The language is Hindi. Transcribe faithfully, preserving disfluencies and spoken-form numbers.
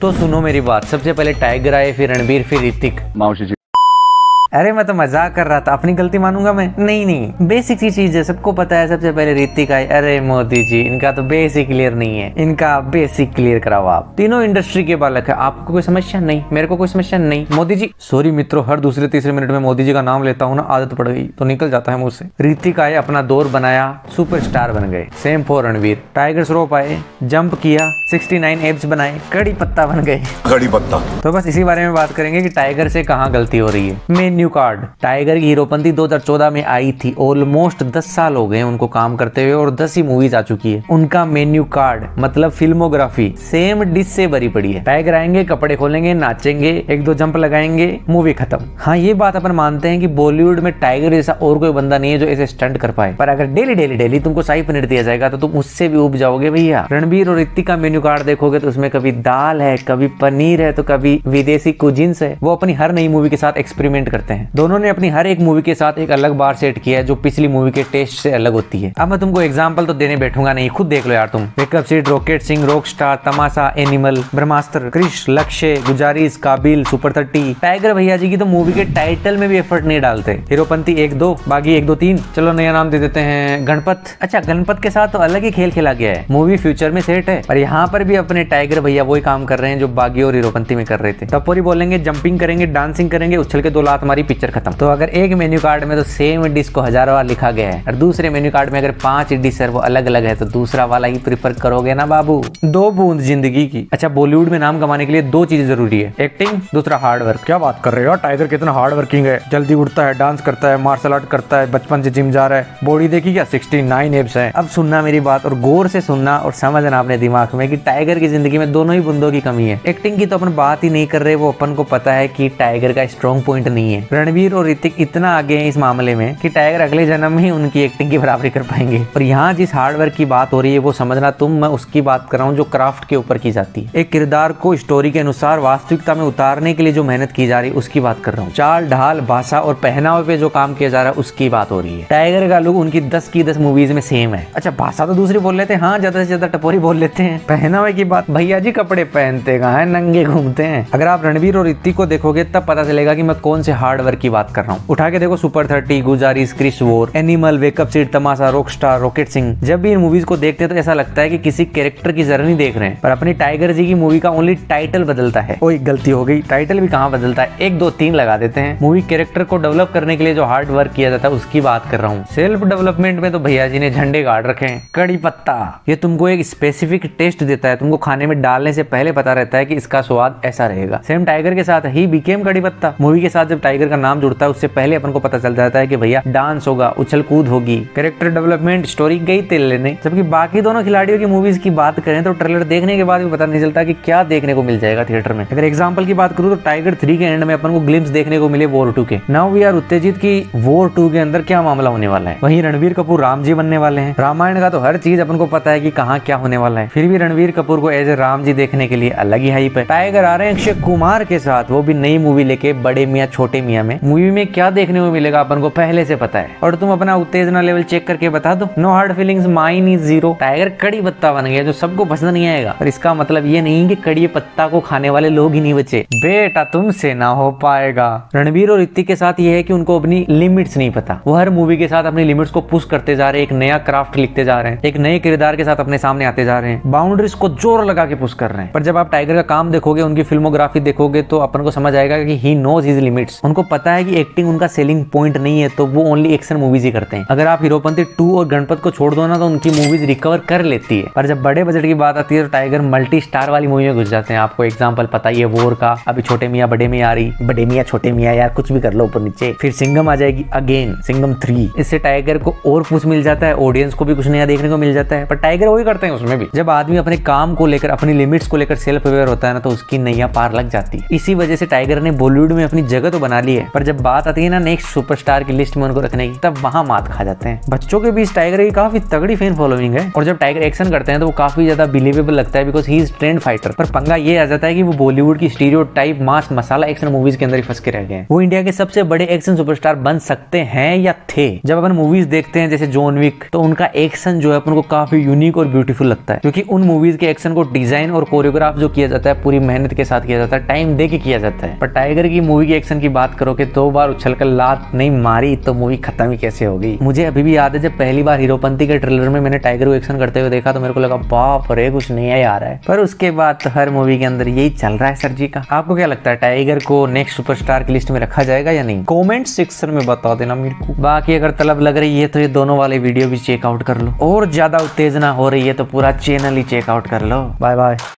तो सुनो मेरी बात, सबसे पहले टाइगर आए, फिर रणबीर, फिर ऋतिक। माउशी जी, अरे मैं तो मजाक कर रहा था, अपनी गलती मानूंगा मैं? नहीं नहीं, बेसिक सी चीज है, सबको पता है। सबसे पहले ऋतिक आए। अरे मोदी जी, इनका तो बेसिक क्लियर नहीं है, इनका बेसिक क्लियर कराओ आप। तीनों इंडस्ट्री के बालक है, आपको कोई समस्या नहीं, मेरे को कोई समस्या नहीं। मोदी जी, सॉरी मित्रों, हर दूसरे तीसरे मिनट में मोदी जी का नाम लेता हूँ ना, आदत पड़ गई तो निकल जाता है मुझसे। ऋतिक आए, अपना दौर बनाया, सुपरस्टार बन गए। Same for Ranveer. Tiger Shroff आए, जंप किया, सिक्सटी नाइन एब्स बनाए, कड़ी पत्ता बन गए। कड़ी पत्ता। तो बस इसी बारे में बात करेंगे कि टाइगर से कहाँ गलती हो रही है। Menu card. टाइगर की हीरोपंती दो हज़ार चौदह में आई थी, ऑलमोस्ट दस साल हो गए उनको काम करते हुए और दस ही मूवीज आ चुकी है। उनका मेन्यू कार्ड मतलब फिल्मोग्राफी सेम डिश से भरी पड़ी है। टाइगर आएंगे, कपड़े खोलेंगे, नाचेंगे, एक दो जंप लगाएंगे, मूवी खत्म। हाँ, ये बात अपन मानते हैं कि बॉलीवुड में टाइगर जैसा और कोई बंदा नहीं है जो ऐसे स्टंट कर पाए, पर अगर डेली डेली डेली तुमको शाही पनीर दिया जाएगा तो तुम उससे भी उब जाओगे भैया। रणबीर और ऋतिक का मेन्यू कार्ड देखोगे तो उसमें कभी दाल है, कभी पनीर है, तो कभी विदेशी कुजिन्स है। वो अपनी हर नई मूवी के साथ एक्सपेरिमेंट करते हैं। दोनों ने अपनी हर एक मूवी के साथ एक अलग बार सेट किया है जो पिछली मूवी के टेस्ट से अलग होती है। अब मैं तुमको एग्जांपल तो देने बैठूंगा नहीं, खुद देख लो यार तुम। Wake Up Sid, Rocket Singh, Rockstar, Tamasha, Animal, Brahmastra, Krrish, Lakshya, Guzaarish, काबिल, सुपर थर्टी। टाइगर भैया जी की तो मूवी के टाइटल में भी एफर्ट नहीं डालते। हीरोपंती एक दो, बागी एक दो तीन, चलो नया नाम दे देते हैं गणपत। अच्छा, गणपत के साथ तो अलग ही खेल खेला गया है, मूवी फ्यूचर में सेट है। और यहाँ पर भी अपने टाइगर भैया वही काम कर रहे हैं जो बागी और हीरोपंती में कर रहे थे। टपोरी बोलेंगे, जंपिंग करेंगे, डांसिंग करेंगे, उछल के दो लात मारी, पिक्चर खत्म। तो अगर एक मेन्यू कार्ड में तो सेम डिश को हजारों बार लिखा गया है और दूसरे मेन्यू कार्ड में अगर पांच डिश है वो अलग अलग है, तो दूसरा वाला ही प्रिफर करोगे ना बाबू। दो बूंद जिंदगी की। अच्छा, बॉलीवुड में नाम कमाने के लिए दो चीजें जरूरी है, एक्टिंग, दूसरा हार्ड वर्क। क्या बात कर रहे हो, टाइगर कितना हार्ड वर्किंग है, जल्दी उठता है, डांस करता है, मार्शल आर्ट करता है, बचपन से जिम जा रहा है, बॉडी देखी क्या, सिक्सटी नाइन एब्स है। अब सुनना मेरी बात और गौर से सुनना और समझना अपने दिमाग में कि टाइगर की जिंदगी में दोनों ही बूंदों की कमी है। एक्टिंग की तो अपन बात ही नहीं कर रहे, वो अपन को पता है कि टाइगर का स्ट्रॉन्ग पॉइंट नहीं है। रणबीर और ऋतिक इतना आगे हैं इस मामले में कि टाइगर अगले जन्म में ही उनकी एक्टिंग की बराबरी कर पाएंगे। और यहाँ जिस हार्डवर्क की बात हो रही है वो समझना तुम, मैं उसकी बात कर रहा हूँ जो क्राफ्ट के ऊपर की जाती है। एक किरदार को स्टोरी के अनुसार वास्तविकता में उतारने के लिए जो मेहनत की जा रही है उसकी बात कर रहा हूँ। चाल ढाल, भाषा और पहनावे पे जो काम किया जा रहा है उसकी बात हो रही है। टाइगर का लुक उनकी दस की दस मूवीज में सेम है। अच्छा, भाषा तो दूसरी बोल लेते हैं, हाँ ज्यादा से ज्यादा टपोरी बोल लेते हैं। पहनावे की बात, भैया जी कपड़े पहनते कहाँ है, नंगे घूमते हैं। अगर आप रणबीर और ऋतिक को देखोगे तब पता चलेगा कि मैं कौन से हार्ड वर्क की बात कर रहा हूँ। उठा के देखो, Super Thirty, Guzaarish, Krrish War, Animal, Wake Up Sid, Tamasha, Rockstar, Rocket Singh. जब भी इन मूवीज को देखते हैं तो ऐसा लगता है कि किसी कैरेक्टर की जर्नी देख रहे हैं, पर अपनी टाइगर जी की मूवी का ओनली टाइटल बदलता है। ओए गलती हो गई, टाइटल भी कहाँ बदलता है, एक दो तीन लगा देते हैं। मूवी कैरेक्टर को डेवलप करने के लिए जो हार्ड वर्क किया जाता है उसकी बात कर रहा हूँ। सेल्फ डेवलपमेंट में तो भैया जी ने झंडे गाड़ रखे हैं। कड़ी पत्ता, ये तुमको एक स्पेसिफिक टेस्ट देता है, तुमको खाने में डालने से पहले पता रहता है कि इसका स्वाद ऐसा रहेगा। सेम टाइगर के साथ ही बीकेम कड़ी पत्ता। मूवी के साथ जब टाइगर का नाम जुड़ता है उससे पहले अपन को पता चल जाता है कि भैया डांस होगा, उछल कूद होगी, कैरेक्टर डेवलपमेंट, स्टोरी गई तेल लेने। जबकि बाकी दोनों खिलाड़ियों की मूवीज की बात करें तो ट्रेलर देखने के बाद भी पता नहीं चलता कि क्या देखने को मिल जाएगा थिएटर में। अगर एग्जांपल की बात करूं तो टाइगर थ्री के एंड में अपन को ग्लिम्स देखने को मिले वॉर टू के। नाउ वी आर उत्तेजित कि वॉर टू के अंदर क्या मामला होने वाला है। वहीं रणबीर कपूर राम जी बनने वाले हैं। रामायण का तो हर चीज अपन को पता है कि कहाँ क्या होने वाला है, फिर भी रणबीर कपूर को एज ए राम जी देखने के लिए अलग ही हाइप है। टाइगर आ रहे हैं अक्षय कुमार के साथ, वो भी नई मूवी लेके, बड़े मियाँ छोटे मियाँ में। मूवी में क्या देखने को मिलेगा अपन को पहले से पता है, और तुम अपना उत्तेजना लेवल चेक करके बता दो। No hard feelings, mine is zero. Tiger कड़ी पत्ता बन गया जो सबको पसंद नहीं आएगा, और इसका मतलब ये नहीं कि कड़ी पत्ता को खाने वाले लोग ही नहीं बचे। बेटा तुमसे ना हो पाएगा। रणबीर और ऋतिक के साथ ये है कि उनको अपनी लिमिट्स नहीं पता। वो हर मूवी के साथ अपनी लिमिट्स को पुश करते जा रहे हैं, एक नया क्राफ्ट लिखते जा रहे हैं, एक नए किरदार के साथ अपने सामने आते जा रहे हैं, बाउंड्रीज को जोर लगा के पुश कर रहे हैं। पर जब आप टाइगर का काम देखोगे, उनकी फिल्मोग्राफी देखोगे तो अपन को समझ आएगा कि ही नोज हिज लिमिट्स। उनको पता है कि एक्टिंग उनका सेलिंग पॉइंट नहीं है, तो वो ओनली एक्शन मूवीज ही करते हैं। अगर आप हीरोपंती टू और गणपत को छोड़ दो ना तो उनकी मूवीज रिकवर कर लेती है। पर जब बड़े बजट की बात आती है तो टाइगर मल्टी स्टार वाली मूवी में घुस जाते हैं। आपको एग्जांपल पता ही है वॉर का, अभी छोटे मियाँ बड़े मियाँ आ रही, बड़े मियाँ छोटे मियाँ, यार कुछ भी कर लो ऊपर नीचे। फिर सिंघम आ जाएगी अगेन, सिंघम थ्री। इससे टाइगर को और कुछ मिल जाता है, ऑडियंस को भी कुछ नया देखने को मिल जाता है। पर टाइगर वही करते हैं उसमें भी। जब आदमी अपने काम को लेकर, अपनी लिमिट्स को लेकर सेल्फ अवेयर होता है ना, तो उसकी नैया पार लग जाती है। इसी वजह से टाइगर ने बॉलीवुड में अपनी जगह तो बना ली कॉमेडी है, पर जब बात आती है ना नेक्स्ट सुपरस्टार की लिस्ट में उनको रखने की, तब वहां मात खा जाते हैं। बच्चों के बीच टाइगर की काफी तगड़ी फैन फॉलोइंग है और जब टाइगर एक्शन करते हैं तो वो काफी ज्यादा बिलीवेबल लगता है because he is trained fighter. पर पंगा ये आ जाता है कि वो बॉलीवुड की stereotype mass masala action movies के अंदर ही फंस के रह गए हैं। वो इंडिया के सबसे बड़े एक्शन सुपरस्टार बन सकते हैं या थे। जब अपन मूवीज देखते हैं जैसे जॉन विक, तो उनका एक्शन जो है अपन को काफी यूनिक और ब्यूटीफुल लगता है क्योंकि उन मूवीज के एक्शन को डिजाइन और कोरियोग्राफ जो किया जाता है पूरी मेहनत के साथ किया जाता है, टाइम दे के किया जाता है। पर टाइगर की मूवी की एक्शन की बात करो कि दो बार उछलकर लात नहीं मारी तो मूवी खत्म ही कैसे होगी। मुझे अभी भी याद है जब पहली बार हीरोपंती के ट्रेलर में मैंने टाइगर को एक्शन करते हुए देखा तो मेरे को लगा बाप रे कुछ नया आ रहा है। पर उसके बाद तो हर मूवी के अंदर यही चल रहा है सर जी का। आपको क्या लगता है टाइगर को नेक्स्ट सुपरस्टार की लिस्ट में रखा जाएगा या नहीं? कमेंट सेक्शन में बता देना मेरे को। बाकी अगर तलब लग रही है तो ये दोनों वाले वीडियो भी चेकआउट कर लो और ज्यादा उत्तेजना हो रही है तो पूरा चैनल ही चेकआउट कर लो। Bye bye.